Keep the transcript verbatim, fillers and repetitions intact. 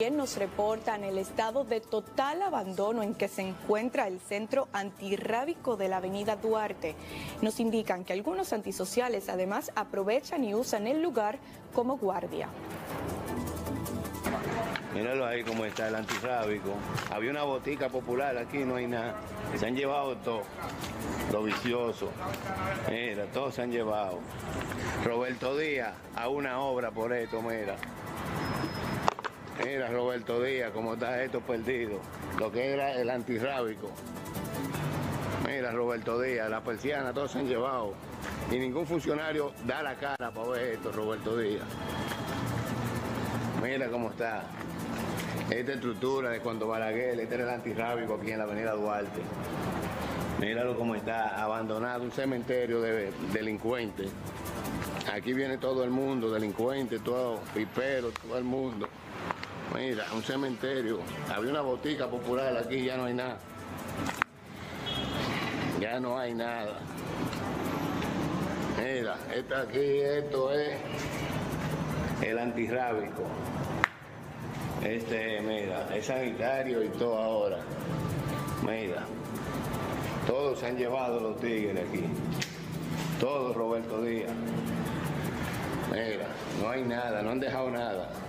Nos reportan el estado de total abandono en que se encuentra el centro antirrábico de la avenida Duarte. Nos indican que algunos antisociales además aprovechan y usan el lugar como guardia. Míralo ahí cómo está el antirrábico. Había una botica popular, aquí no hay nada. Se han llevado todo, lo vicioso. Mira, todos se han llevado. Roberto Díaz a una obra por esto, mira. Mira, Roberto Díaz, cómo está esto perdido. Lo que era el antirrábico. Mira, Roberto Díaz, la persiana, todos se han llevado. Y ningún funcionario da la cara para ver esto, Roberto Díaz. Mira cómo está. Esta estructura de cuando Balaguer, este era el antirrábico aquí en la avenida Duarte. Míralo cómo está, abandonado, un cementerio de delincuentes. Aquí viene todo el mundo, delincuentes, todo, piperos, todo el mundo. Mira, un cementerio. Había una botica popular aquí, ya no hay nada. Ya no hay nada. Mira, esta aquí, esto es el antirrábico. Este, mira, es sanitario y todo ahora. Mira, todos se han llevado los tigres aquí. Todos, Roberto Díaz. Mira, no hay nada, no han dejado nada.